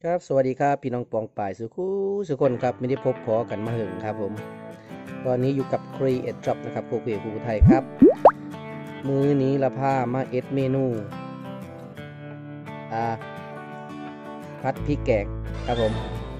ครับสวัสดีครับพี่น้องปองป่ายสุขุสุคนครับไม่ได้พบพอกันมาหึงครับผมตอนนี้อยู่กับ Create Job นะครับโคเวคูไทยครับมื้อนี้ละพามาเอ็ดเมนูอ่าผัดพริกแกงครับผม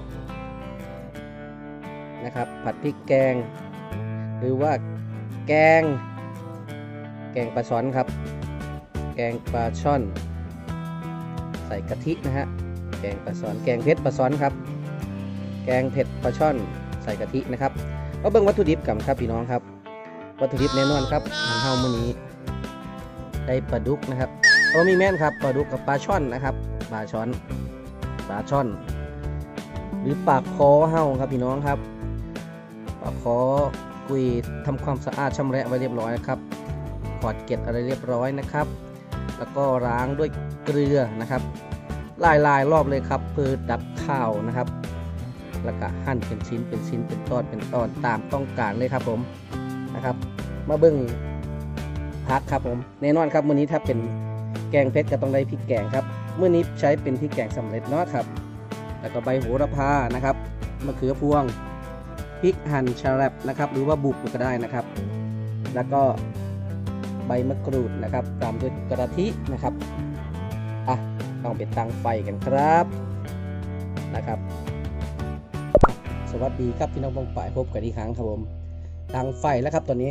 นะครับผัดพริกแกงหรือว่าแกงปลาช่อนครับแกงปลาช่อนใส่กะทินะฮะแกงปลาช่อนแกงเผ็ดปลาช่อนครับแกงเผ็ดปลาช่อนใส่กะทินะครับก็เบิ่งวัตถุดิบกันครับพี่น้องครับวัตถุดิบแน่นอนครับของเฮามื้อนี้ได้ปลาดุกนะครับมีแม่นครับปลาดุกกับปลาช่อนนะครับปลาช่อนหรือปลาคอเฮาครับพี่น้องครับปลาคอกุยทำความสะอาดชำระไว้เรียบร้อยนะครับขอดเกล็ดอะไรเรียบร้อยนะครับแล้วก็ล้างด้วยเกลือนะครับลายรอบเลยครับเพื่อดับข้าวนะครับแล้วก็หั่นเป็นชิ้นเป็นตอนตามต้องการเลยครับผมนะครับมาเบิ่งผักครับผมแน่นอนครับมื้อนี้ถ้าเป็นแกงเผ็ดก็ต้องได้พริกแกงครับมื้อนี้ใช้เป็นพริกแกงสำเร็จเนาะครับแล้วก็ใบโหระพานะครับมะเขือพวงพริกหั่นฉลับนะครับหรือว่าบุกก็ได้นะครับแล้วก็ใบมะกรูดนะครับตามด้วยกระทินะครับต้องไปตั้งไฟกันครับนะครับสวัสดีครับพี่น้องบางฝ่ายพบกันอีกครั้งครับผมตั้งไฟแล้วครับตอนนี้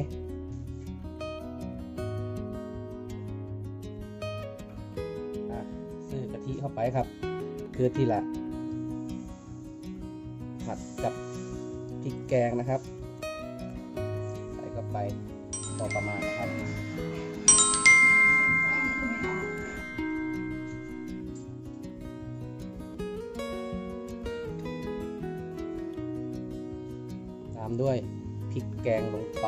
ซื้อกะทิเข้าไปครับคือที่ละผัดกับพริกแกงนะครับใส่เข้าไปพอประมาณนะครับตามด้วยพริกแกงลงไป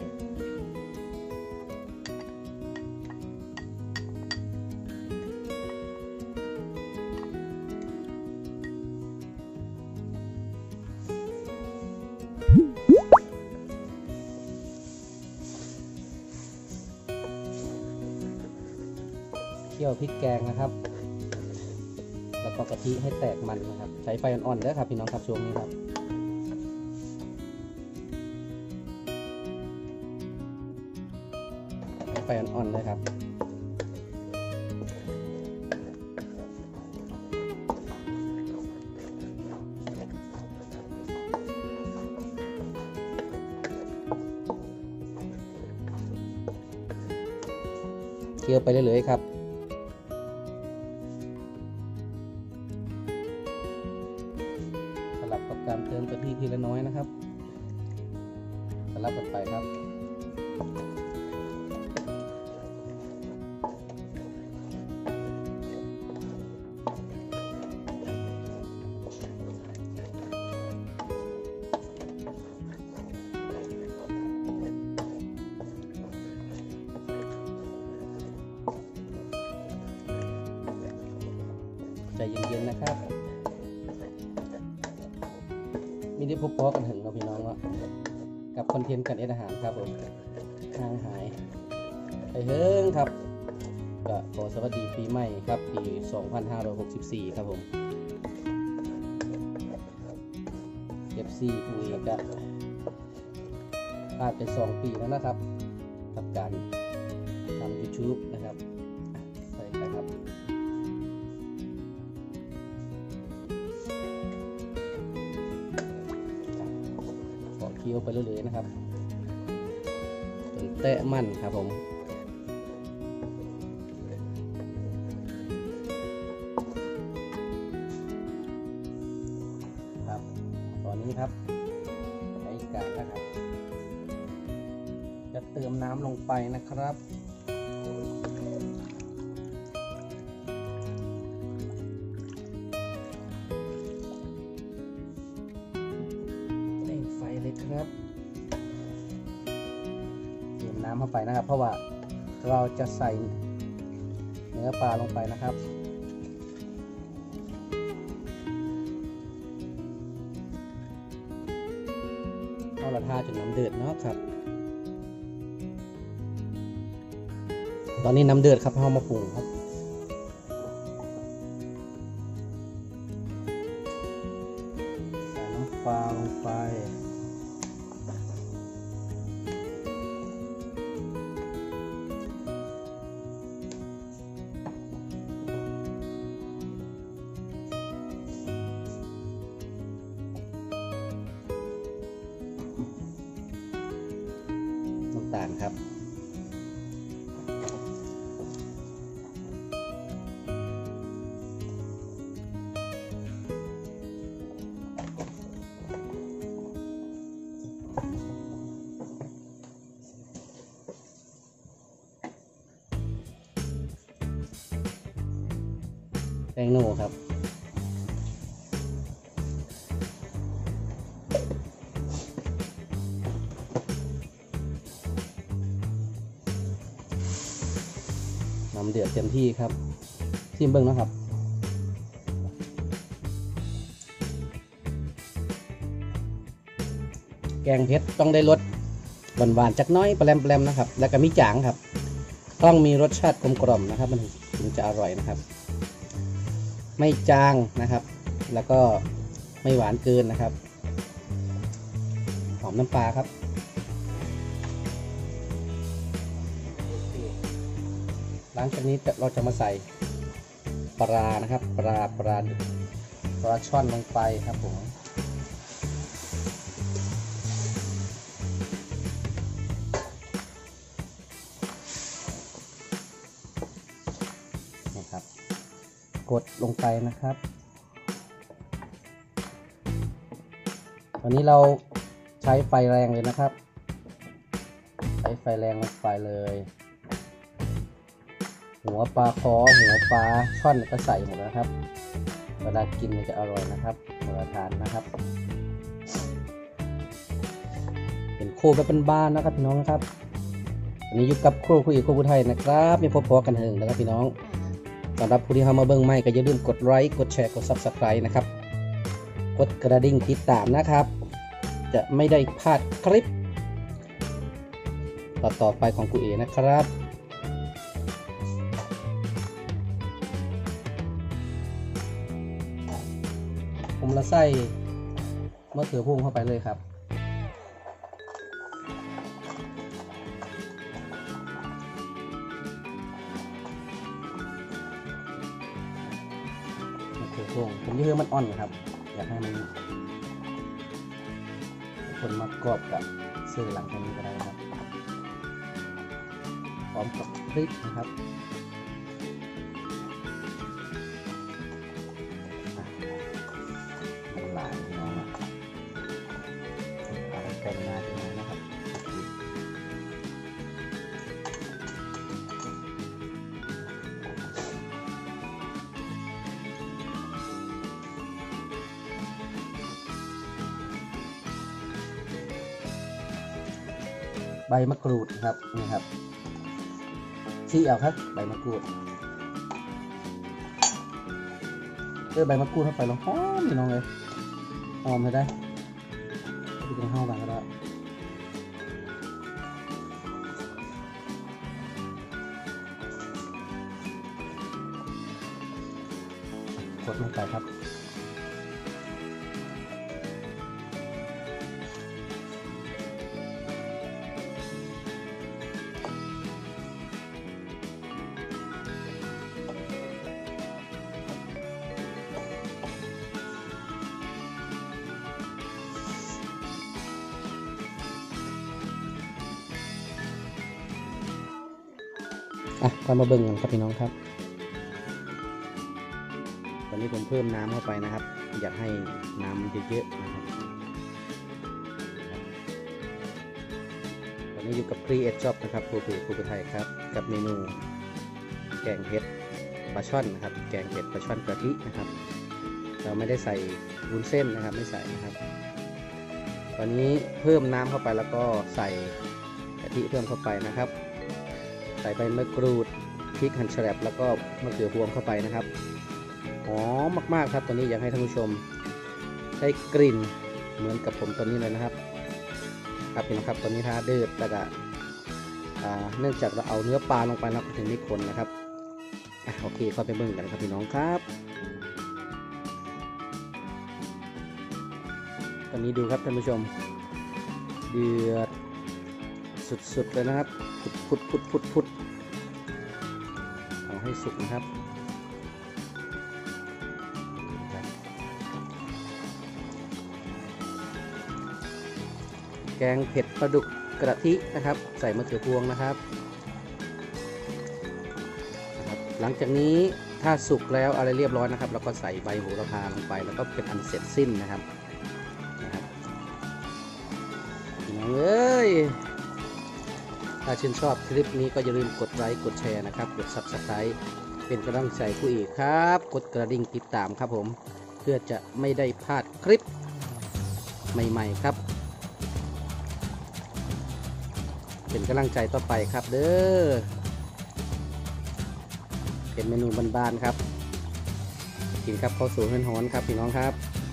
เคี่ยวพริกแกงนะครับแล้วก็กะทิให้แตกมันนะครับใช้ไฟอ่อนๆเด้อครับพี่น้องครับช่วงนี้ครับไฟอ่อนๆเลยครับเคี่ยวไปเรื่อยๆครับสลับกับการเติมกะทิทีละน้อยนะครับสลับกันไปครับใจเย็นๆนะครับมีได้พบพอกันถึงเราพี่น้องว่ากับคอนเทนต์การเอ็ดอาหารครับผมห่างหายไปเฮิงครับก็ขอสวัสดีปีใหม่ครับปี 2564 ครับผมFC คุยกันผ่านไป2 ปีแล้วนะครับกับการทำ YouTube นะครับใส่กันครับเคี่ยวไปเรื่อยๆนะครับจนแตะมันครับผมครับตอนนี้ครับใช้การนะครับจะเติมน้ำลงไปนะครับไฟเลยครับเติมน้ำเข้าไปนะครับเพราะว่าเราจะใส่เนื้อปลาลงไปนะครับเอาละท่าจนน้ำเดือดเนาะครับตอนนี้น้ำเดือดครับเอามาปรุงครับางครับแป้งโน่ครับน้ำเดือดเต็มที่ครับชิมเบิ้งนะครับแกงเผ็ดต้องได้รสหวานๆจักน้อยแปลมๆนะครับแล้วก็มีจางครับต้องมีรสชาติกลมกล่อมนะครับมันถึงจะอร่อยนะครับไม่จางนะครับแล้วก็ไม่หวานเกินนะครับหอมน้ำปลาครับหลังจากนี้เราจะมาใส่ปลานะครับปลาช่อนลงไปครับผมนะครับกดลงไปนะครับตอนนี้เราใช้ไฟแรงเลยนะครับใช้ไฟแรงลงไปเลยหัวปลาคอหัวปลาช่อนก็ใส่หมดนะครับเวลากินมันจะอร่อยนะครับเวลาทานนะครับเป็นโคแบบบ้านๆนะครับพี่น้องครับอันนี้อยู่กับครูคุยครูผู้ไทยนะครับมีพบกันเถิงนะครับพี่น้องสำหรับผู้ที่เข้ามาเบิ่งใหม่ก็อย่าลืมกดไลค์กดแชร์กด Subscribe นะครับกดกระดิ่งติดตามนะครับจะไม่ได้พลาดคลิปต่อไปของครูเอนะครับผมละใส่มะเขือพวงเข้าไปเลยครับมะเขือพวงผมเยอะมันอ่อนครับอยากให้มันคนมากรอบกับเสื้อหลังแค่นี้ก็ได้ครับพร้อมกับพริกนะครับหลายน้องอะไรแต่งงานยังไงนะครับใบมะกรูดครับนี่ครับชี้เอาครับใบมะกรูดใบมะกรูดเข้าไปแล้วหอมพี่น้องเลยหอมเลยได้ไปกินข้าวกันก็ได้กดลงไปครับก็มาเบิ่งกันครับพี่น้องครับตอนนี้ผมเพิ่มน้ำเข้าไปนะครับอยากให้น้ำเยอะๆนะครับตอนนี้อยู่กับCreate Shopนะครับครูไทยครับกับเมนูแกงเผ็ดปลาช่อนนะครับแกงเผ็ดปลาช่อนกะทินะครับเราไม่ได้ใส่วุ้นเส้นนะครับไม่ใส่นะครับตอนนี้เพิ่มน้ำเข้าไปแล้วก็ใส่กะทิเพิ่มเข้าไปนะครับใส่ใบมะกรูดพริกหั่นแฉลบแล้วก็มะเขือพวงเข้าไปนะครับหอมมากๆครับตอนนี้อยากให้ท่านผู้ชมได้กลิ่นเหมือนกับผมตอนนี้เลยนะครับครับพี่น้องครับตอนนี้ถ้าเดือดแล้วก็เนื่องจากเราเอาเนื้อปลาลงไปแล้วถึงไม่ข้นนะครับโอเคเข้าไปเบิ่งกันครับพี่น้องครับตอนนี้ดูครับท่านผู้ชมเดือดสุดๆเลยนะครับพุดเอาให้สุกนะครับแกงเผ็ดปลาดุกกะทินะครับใส่มะเขือพวงนะครับหลังจากนี้ถ้าสุกแล้วอะไรเรียบร้อยนะครับเราก็ใส่ใบโหระพาลงไปแล้วก็เป็นอันเสร็จสิ้นนะครับเอ้ยถ้าชื่นชอบคลิปนี้ก็อย่าลืมกดไลค์กดแชร์นะครับกด Subscribe เป็นกำลังใจผู้อีกครับกดกระดิ่งติดตามครับผมเพื่อจะไม่ได้พลาดคลิปใหม่ๆครับเป็นกำลังใจต่อไปครับเด้อเป็นเมนูบ้านๆครับกินครับข้าวสวยร้อนๆครับพี่น้องครับ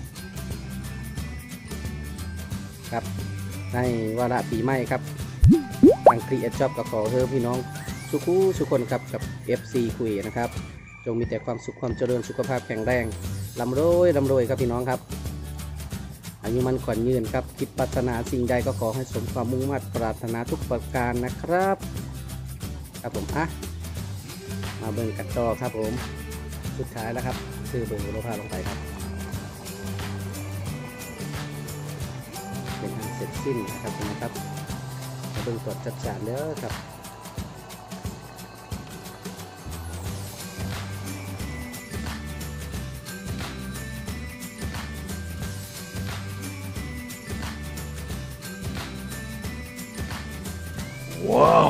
ครับในวาระปีใหม่ครับทางครีเอทจ็อบก็ขอเพิ่มพี่น้องทุกคนครับกับ FC คุยนะครับจงมีแต่ความสุขความเจริญสุขภาพแข็งแรงร่ำรวยครับพี่น้องครับอายุมันขวัญยืนครับคิดปรารถนาสิ่งใดก็ขอให้สมความมุ่งมั่นปรารถนาทุกประการนะครับครับผมมาเบิ่งกันต่อครับผมสุดท้ายแล้วครับคือเบิ่งโลภะลงไปครับเป็นอันเสร็จสิ้นนะครับผมนะครับมาเบิ่งตรวจจัดจานเด้อครับว้าว